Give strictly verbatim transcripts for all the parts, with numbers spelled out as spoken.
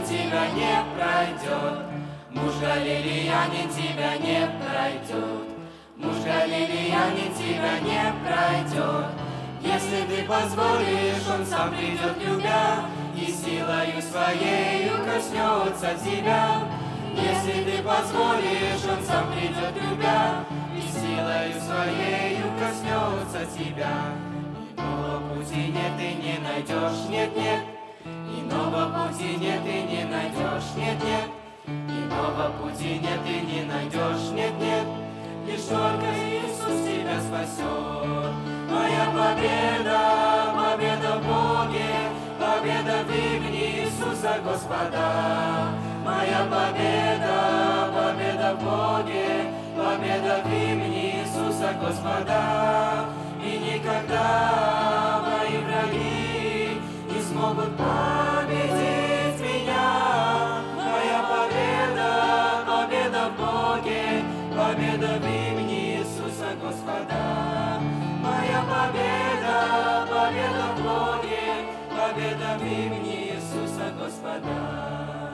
тебя не пройдет. Муж галилеянин тебя не пройдет. Муж галилеянин тебя не пройдет. Если ты позволишь, он сам придет, любя, и силою своею коснется тебя. Если ты позволишь, он сам придет, любя, и силою своею коснется тебя. Иного пути нет, ты не найдешь, нет, нет. Иного пути нет, ты не найдешь, нет, нет. Иного пути нет, ты не найдешь, нет, нет. Лишь только Иисус тебя спасет. Моя победа, победа в Боге, победа в имени Иисуса Господа. Моя победа, победа в Боге, победа в имени Иисуса Господа. И никогда мои враги не смогут победить меня. Моя победа, победа в Боге, победа в имени Иисуса Господа. Моя победа, победа в Боге, победа в имени Иисуса Господа.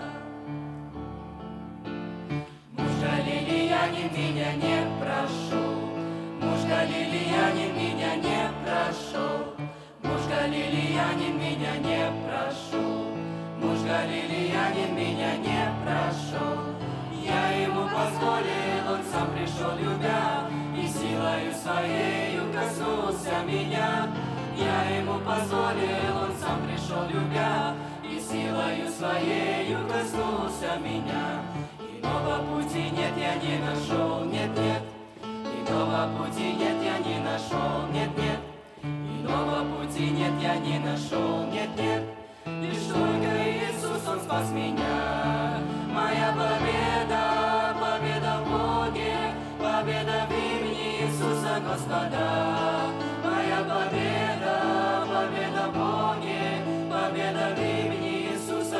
Муж галилеянин меня не прошел. Муж галилеянин меня не прошел. Муж галилеянин меня не прошел. Муж галилеянин меня не прошел. Я ему позволил, он сам пришел, любя, и силою своею коснулся меня. Я ему позволил, он сам пришел, любя, и силою своею коснулся меня. Иного пути нет, я не нашел, нет, нет. Иного пути нет, я не нашел, нет, нет. Иного пути нет, я не нашел, нет, нет. Лишь только Иисус, он спас меня. Моя победа, победа в Боге, победа в имени Иисуса Господа. Моя победа, победа в Боге, победа в имени Иисуса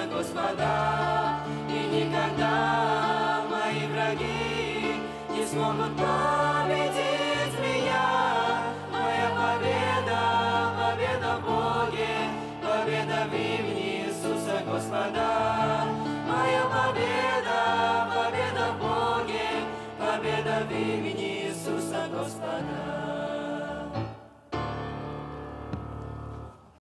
Господа. И никогда мои враги не смогут победить.